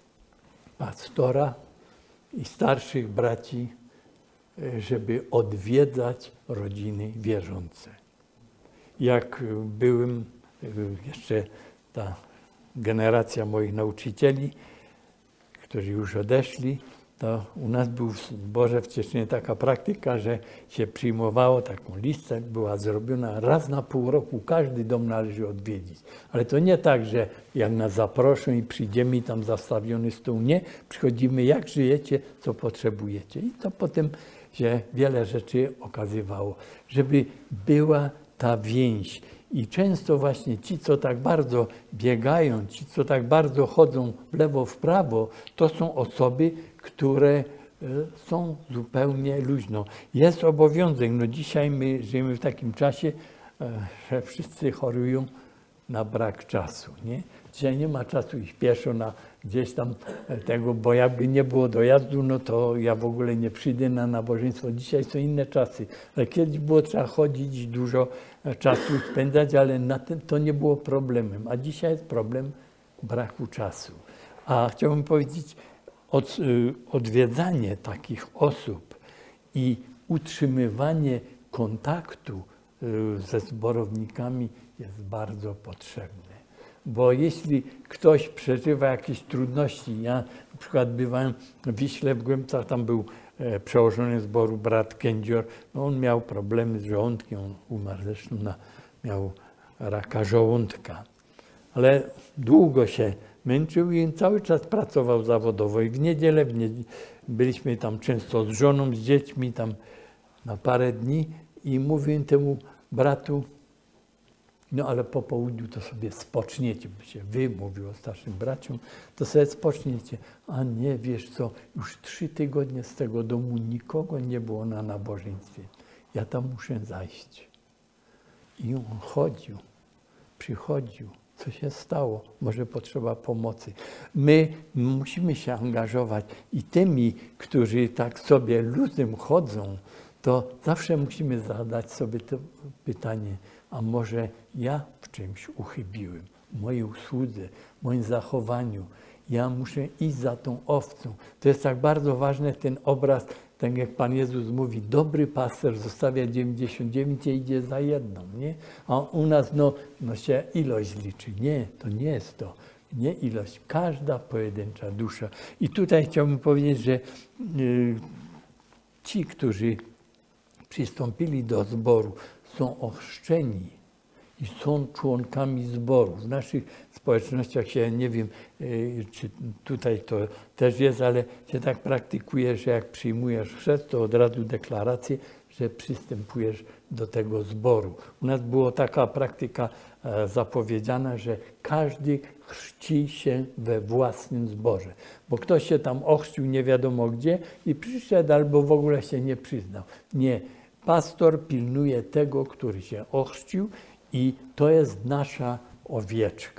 pastora i starszych braci, żeby odwiedzać rodziny wierzące. Jak byłem, jeszcze ta generacja moich nauczycieli, którzy już odeszli, to u nas był w zborze w Cieszynie taka praktyka, że się przyjmowało taką listę, była zrobiona raz na pół roku, każdy dom należy odwiedzić. Ale to nie tak, że jak nas zaproszą i przyjdziemy i tam zastawiony stół, nie. Przychodzimy, jak żyjecie, co potrzebujecie. I to potem się wiele rzeczy okazywało, żeby była ta więź. I często właśnie ci, co tak bardzo biegają, ci, co tak bardzo chodzą w lewo, w prawo, to są osoby, które są zupełnie luźno. Jest obowiązek, no dzisiaj my żyjemy w takim czasie, że wszyscy chorują na brak czasu, nie? Dzisiaj nie ma czasu iść pieszo na gdzieś tam tego, bo jakby nie było dojazdu, no to ja w ogóle nie przyjdę na nabożeństwo. Dzisiaj są inne czasy, ale kiedyś było trzeba chodzić, dużo czasu spędzać, ale na tym to nie było problemem, a dzisiaj jest problem braku czasu. A chciałbym powiedzieć, od, odwiedzanie takich osób i utrzymywanie kontaktu ze zborownikami jest bardzo potrzebne. Bo jeśli ktoś przeżywa jakieś trudności, ja na przykład bywałem w Wiśle, w Głębcach, tam był przełożony zboru brat Kędzior, no on miał problemy z żołądkiem, on umarł zresztą, na, miał raka żołądka. Ale długo się męczył i cały czas pracował zawodowo i w niedzielę, w niedzielę byliśmy tam często z żoną, z dziećmi tam na parę dni i mówiłem temu bratu, no ale po południu to sobie spoczniecie, by się wy, mówił o starszym braciom, to sobie spoczniecie. A nie, wiesz co, już trzy tygodnie z tego domu nikogo nie było na nabożeństwie. Ja tam muszę zajść. I on chodził, przychodził. Co się stało? Może potrzeba pomocy. My musimy się angażować i tymi, którzy tak sobie luzem chodzą, to zawsze musimy zadać sobie to pytanie, a może ja w czymś uchybiłem, w mojej usłudze, w moim zachowaniu. Ja muszę iść za tą owcą. To jest tak bardzo ważny ten obraz, tak jak Pan Jezus mówi, dobry pasterz zostawia dziewięćdziesiąt dziewięć i idzie za jedną, nie? A u nas no, no się ilość liczy. Nie, to nie jest to. Nie ilość, każda pojedyncza dusza. I tutaj chciałbym powiedzieć, że yy, ci, którzy przystąpili do zboru, są ochrzczeni i są członkami zboru. W naszych społecznościach się, nie wiem, czy tutaj to też jest, ale się tak praktykuje, że jak przyjmujesz chrzest, to od razu deklarację, że przystępujesz do tego zboru. U nas była taka praktyka zapowiedziana, że każdy chrzci się we własnym zborze, bo ktoś się tam ochrzcił nie wiadomo gdzie i przyszedł albo w ogóle się nie przyznał. Nie. Pastor pilnuje tego, który się ochrzcił i to jest nasza owieczka.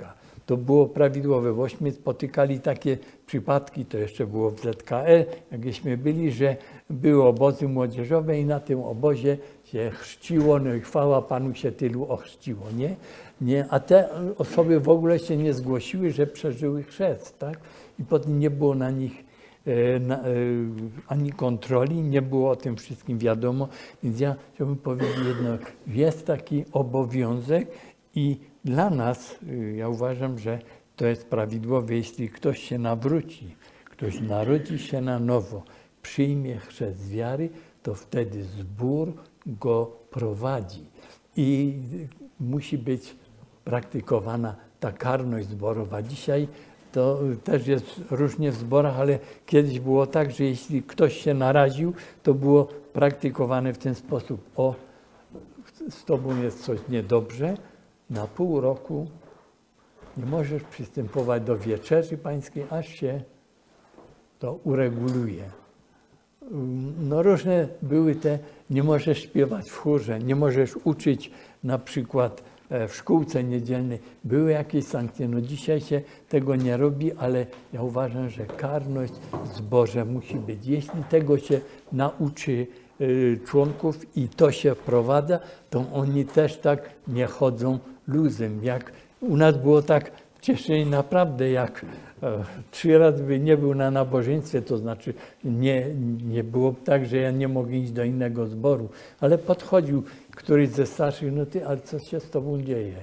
to było prawidłowe, bośmy spotykali takie przypadki, to jeszcze było w Z K E, jakśmy byli, że były obozy młodzieżowe i na tym obozie się chrzciło, no i chwała Panu się tylu ochrzciło, nie? nie? A te osoby w ogóle się nie zgłosiły, że przeżyły chrzest, tak? I potem nie było na nich e, na, e, ani kontroli, nie było o tym wszystkim wiadomo, więc ja chciałbym powiedzieć jedno, jest taki obowiązek i dla nas, ja uważam, że to jest prawidłowe, jeśli ktoś się nawróci, ktoś narodzi się na nowo, przyjmie chrzest wiary, to wtedy zbór go prowadzi. I musi być praktykowana ta karność zborowa. Dzisiaj to też jest różnie w zborach, ale kiedyś było tak, że jeśli ktoś się naraził, to było praktykowane w ten sposób. O, z tobą jest coś niedobrze, na pół roku nie możesz przystępować do wieczerzy pańskiej, aż się to ureguluje. No różne były te, nie możesz śpiewać w chórze, nie możesz uczyć na przykład w szkółce niedzielnej. Były jakieś sankcje, no dzisiaj się tego nie robi, ale ja uważam, że karność w zborze musi być. Jeśli tego się nauczy członków i to się wprowadza, to oni też tak nie chodzą luzem. Jak u nas było tak w Cieszynie naprawdę, jak e, trzy razy by nie był na nabożeństwie, to znaczy nie, nie było tak, że ja nie mogę iść do innego zboru, ale podchodził któryś ze starszych, no ty, ale co się z tobą dzieje?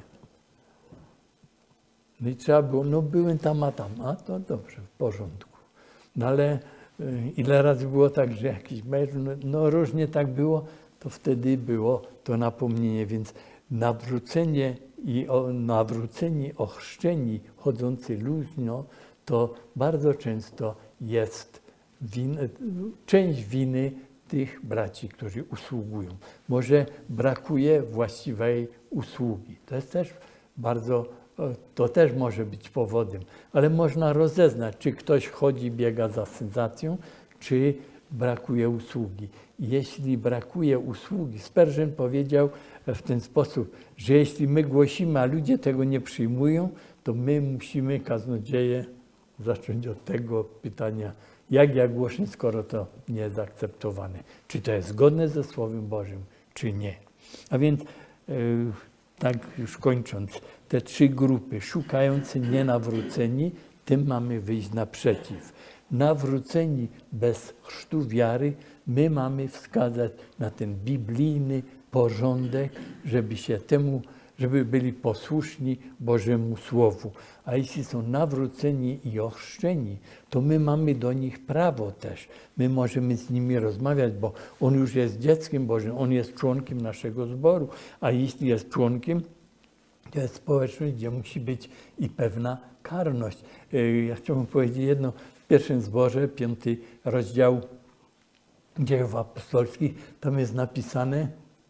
No i trzeba było, no byłem tam, a tam, a to dobrze, w porządku. No ale ile razy było tak, że jakiś mecz, no, no różnie tak było, to wtedy było to napomnienie, więc nawrócenie i o, nawróceni, ochrzczeni, chodzący luźno, to bardzo często jest win, część winy tych braci, którzy usługują. Może brakuje właściwej usługi. To jest też bardzo, to też może być powodem, ale można rozeznać, czy ktoś chodzi, biega za sensacją, czy brakuje usługi. Jeśli brakuje usługi, Spurgeon powiedział w ten sposób, że jeśli my głosimy, a ludzie tego nie przyjmują, to my musimy, kaznodzieje, zacząć od tego pytania, jak ja głoszę, skoro to nie jest akceptowane. Czy to jest zgodne ze Słowem Bożym, czy nie. A więc, yy, tak już kończąc, te trzy grupy, szukający, nienawróceni, tym mamy wyjść naprzeciw. Nawróceni bez chrztu wiary, my mamy wskazać na ten biblijny porządek, żeby się temu, żeby byli posłuszni Bożemu Słowu. A jeśli są nawróceni i ochrzczeni, to my mamy do nich prawo też. My możemy z nimi rozmawiać, bo on już jest dzieckiem Bożym, on jest członkiem naszego zboru, a jeśli jest członkiem, to jest społeczność, gdzie musi być i pewna karność. Ja chciałbym powiedzieć jedno, w pierwszym zborze, piąty rozdział Dziejów Apostolskich, tam jest napisane,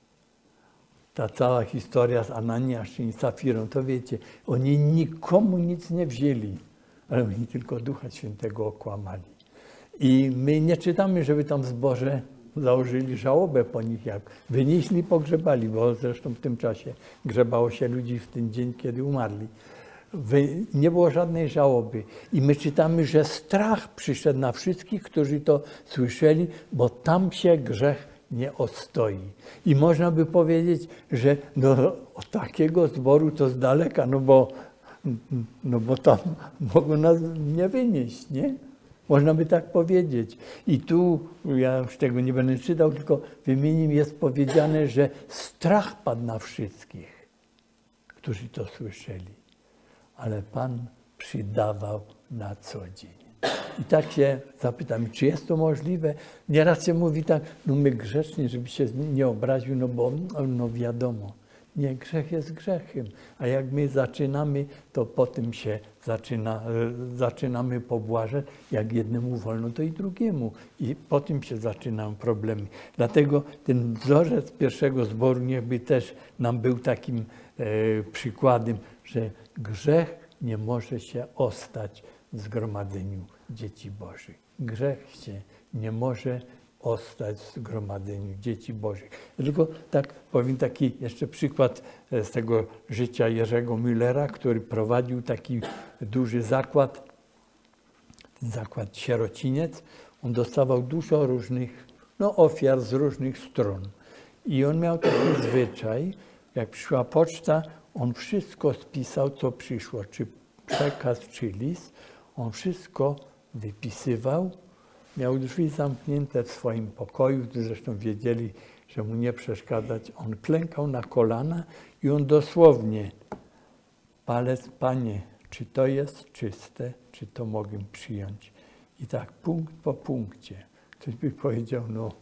ta cała historia z Ananiaszem i Safirą, to wiecie, oni nikomu nic nie wzięli, ale oni tylko Ducha Świętego okłamali. I my nie czytamy, żeby tam w zborze założyli żałobę po nich, jak wynieśli, pogrzebali, bo zresztą w tym czasie grzebało się ludzi w ten dzień, kiedy umarli. Nie było żadnej żałoby. I my czytamy, że strach przyszedł na wszystkich, którzy to słyszeli, bo tam się grzech nie ostoi. I można by powiedzieć, że no, od takiego zboru to z daleka, no bo, no bo tam mogą nas nie wynieść, nie? Można by tak powiedzieć. I tu, ja już tego nie będę czytał, tylko wymienię, jest powiedziane, że strach padł na wszystkich, którzy to słyszeli. Ale Pan przydawał na co dzień. I tak się zapytam, czy jest to możliwe? Nieraz się mówi tak, no my grzecznie, żeby się nie obraził, no bo no wiadomo, nie, grzech jest grzechem. A jak my zaczynamy, to potem się zaczyna, zaczynamy pobłażać, jak jednemu wolno, to i drugiemu. I potem się zaczynają problemy. Dlatego ten wzorzec pierwszego zboru niechby też nam był takim e, przykładem, że grzech nie może się ostać w zgromadzeniu dzieci Bożych. Grzech się nie może ostać w zgromadzeniu dzieci Bożych. Ja tylko tak powiem taki jeszcze przykład z tego życia Jerzego Müllera, który prowadził taki duży zakład, ten zakład Sierociniec. On dostawał dużo różnych no, ofiar z różnych stron. I on miał taki zwyczaj, jak przyszła poczta, on wszystko spisał, co przyszło, czy przekaz, czy list. On wszystko wypisywał. Miał drzwi zamknięte w swoim pokoju, zresztą wiedzieli, że mu nie przeszkadzać. On klękał na kolana i on dosłownie, palec, Panie, czy to jest czyste, czy to mogę przyjąć. I tak punkt po punkcie. Ktoś by powiedział, no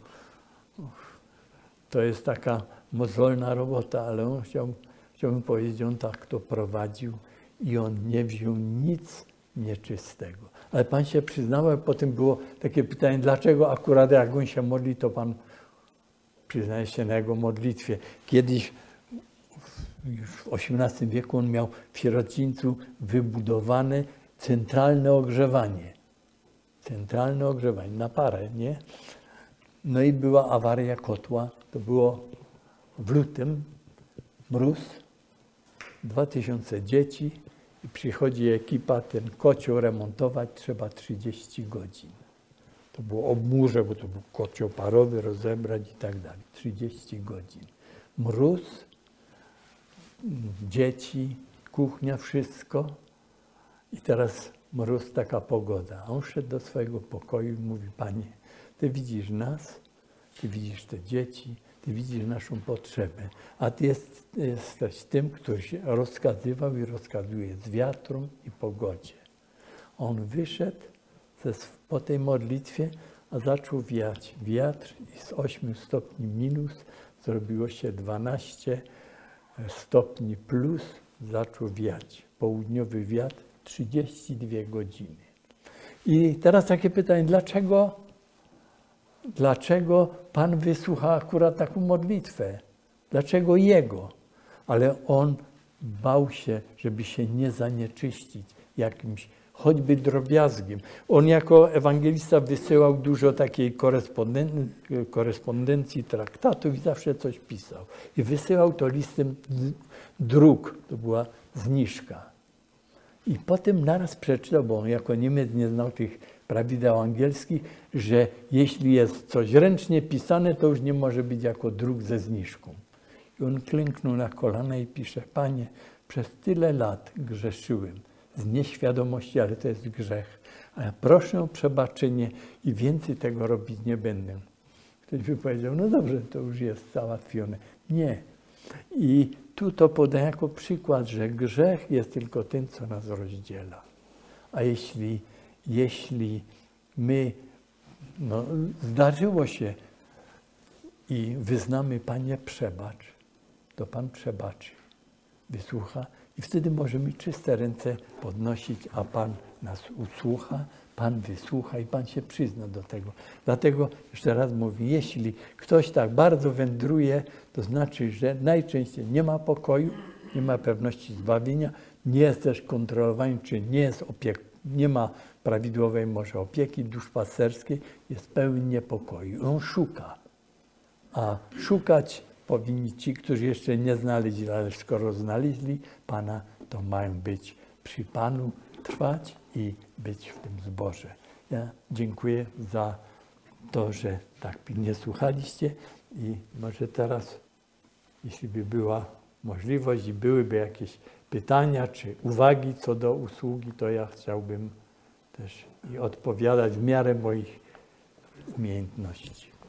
to jest taka mozolna robota, ale on chciał, chciałbym powiedzieć, on tak to prowadził i on nie wziął nic nieczystego. Ale Pan się przyznawał, potem było takie pytanie, dlaczego akurat jak on się modli, to Pan przyznaje się na jego modlitwie. Kiedyś, już w osiemnastym wieku, on miał w Sierocińcu wybudowane centralne ogrzewanie. Centralne ogrzewanie, na parę, nie? No i była awaria kotła, to było w lutym, mróz, dwa tysiące dzieci i przychodzi ekipa, ten kocioł remontować trzeba trzydzieści godzin. To było obmurze, bo to był kocioł parowy, rozebrać i tak dalej. trzydzieści godzin. Mróz, dzieci, kuchnia, wszystko i teraz mróz, taka pogoda. A on szedł do swojego pokoju i mówi, Panie, Ty widzisz nas, Ty widzisz te dzieci, Ty widzisz naszą potrzebę, a Ty jest, jesteś tym, który się rozkazywał i rozkazuje z wiatrom i pogodzie. On wyszedł ze, po tej modlitwie, a zaczął wiać wiatr i z ośmiu stopni minus zrobiło się dwanaście stopni plus, zaczął wiać. Południowy wiatr, trzydzieści dwie godziny. I teraz takie pytanie, dlaczego, dlaczego Pan wysłucha akurat taką modlitwę? Dlaczego Jego? Ale On bał się, żeby się nie zanieczyścić jakimś choćby drobiazgiem. On jako ewangelista wysyłał dużo takiej koresponden- korespondencji, traktatów i zawsze coś pisał. I wysyłał to listem dróg, to była zniżka. I potem naraz przeczytał, bo on jako Niemiec nie znał tych prawideł angielskich, że jeśli jest coś ręcznie pisane, to już nie może być jako druk ze zniżką. I on klęknął na kolana i pisze, Panie, przez tyle lat grzeszyłem z nieświadomości, ale to jest grzech. A ja proszę o przebaczenie i więcej tego robić nie będę. Ktoś by powiedział, no dobrze, to już jest załatwione. Nie. I tu to podaję jako przykład, że grzech jest tylko tym, co nas rozdziela. A jeśli, jeśli my, no, zdarzyło się i wyznamy, Panie, przebacz, to Pan przebaczy, wysłucha i wtedy możemy czyste ręce podnosić, a Pan nas usłucha, Pan wysłucha i Pan się przyzna do tego. Dlatego jeszcze raz mówię, jeśli ktoś tak bardzo wędruje, to znaczy, że najczęściej nie ma pokoju, nie ma pewności zbawienia, nie jest też kontrolowany, czy nie jest opiek, nie ma prawidłowej może opieki duszpasterskiej, jest pełen niepokoju. On szuka, a szukać powinni ci, którzy jeszcze nie znaleźli, ale skoro znaleźli Pana, to mają być przy Panu, trwać i być w tym zborze. Ja dziękuję za to, że tak pilnie słuchaliście i może teraz, jeśli by była możliwość i byłyby jakieś pytania czy uwagi co do usługi, to ja chciałbym też i odpowiadać w miarę moich umiejętności.